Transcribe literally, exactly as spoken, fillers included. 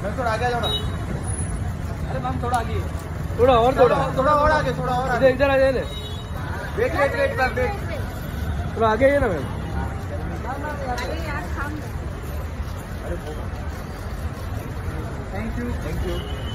Ma'am थोड़ा आगे आ जाओ ना। अरे मैम थोड़ा आगे, थोड़ा और थोड़ा थोड़ा और आगे, थोड़ा और आगे। इधर आ जाए। Wait wait wait ma'am wait, थोड़ा आगे है ना ma'am. Thank you thank you.